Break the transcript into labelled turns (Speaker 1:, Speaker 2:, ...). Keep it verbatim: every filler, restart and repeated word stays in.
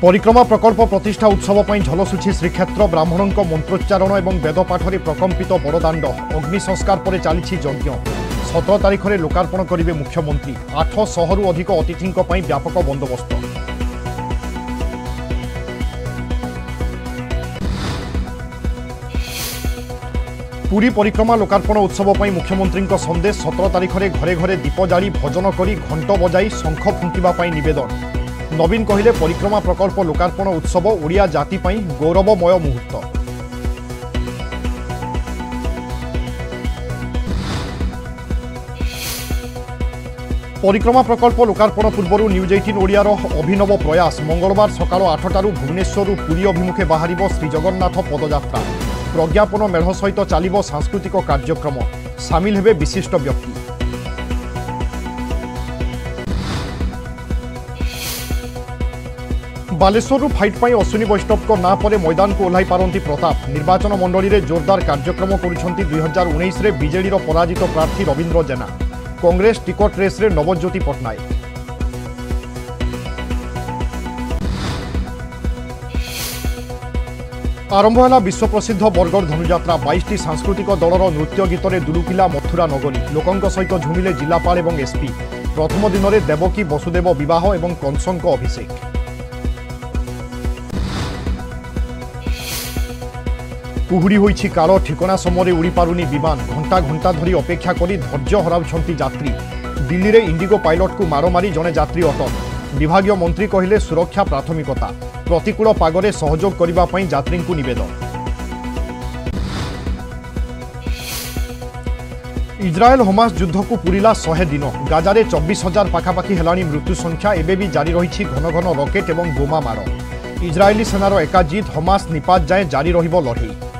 Speaker 1: परिक्रमा प्रकल्प प्रतिष्ठा उत्सव पर झलसुची श्रीक्षेत्र ब्राह्मणों मंत्रोच्चारण और वेदपाठरे प्रकंपित बड़दाण्ड अग्नि संस्कार पर चली यज्ञ सतर तारीख में लोकार्पण करेंगे मुख्यमंत्री आठ शहरु अधिक अतिथि व्यापक बंदोबस्त। पुरी परिक्रमा लोकार्पण उत्सव पर मुख्यमंत्री संदेश सतर तारीख में घरे घरे दीप जाली भजन करी घंट बजाई शंख फुंकिबा निवेदन। नवीन कहले परिक्रमा प्रकल्प लोकार्पण उत्सव ओडिया जाति पई गौरवमय मुहूर्त। परिक्रमा प्रकल्प लोकार्पण पूर्व न्यूज अठारह ओडियार अभिनव प्रयास मंगलवार सकाळ आठटारू भुवनेश्वर पुरी अभिमुखे बाहर श्रीजगन्नाथ पदयात्रा प्रज्ञापन मेढ़ सहित चलिब सांस्कृतिक कार्यक्रम सामिल हेबे विशिष्ट व्यक्ति। बालेश्वर फाइट पाई अश्विनी वैष्णव को ना परे मैदान को ओह्लाई पारंती प्रताप निर्वाचन मंडली रे जोरदार कार्यक्रम करुछंती दुई हजार उन्नीस रे बीजेडी रो पराजित प्रार्थी रवींद्र जेना कांग्रेस टिकट रेस रे नवज्योति पट्टनायक। आरंभ है विश्व प्रसिद्ध बरगढ़ धनुयात्रा बाईस टी सांस्कृतिक दलर नृत्य गीत में दुलुकिला मथुरा नगरी लोकों सहित झुमिले जिलापाल और एसपी। प्रथम दिन में देवकी वसुदेव विवाह और कंसंक अभिषेक। कुहुड़ी होइछि काल ठिकना समय उड़ी पारुनी विमान घंटा घंटा धरी अपेक्षा करी धैर्य हराउछंती यात्री। दिल्ली रे इंडिगो पायलट को मार मारी जने यात्री अटक विभागीय मंत्री कहले सुरक्षा प्राथमिकता प्रतिकूल पागरे सहयोग करिबा पई यात्री को निवेदन। इजराएल हमास युद्ध को पूरिला सौ दिन गाजारे चौबीस हजार पाखापाखि हेलानी मृत्यु संख्या एबे भी जारी रही घन घन रॉकेट और बोमा मार। इजरायली सेनार एका जीत हमास निपात जाए जारी रहिबो लड़ई।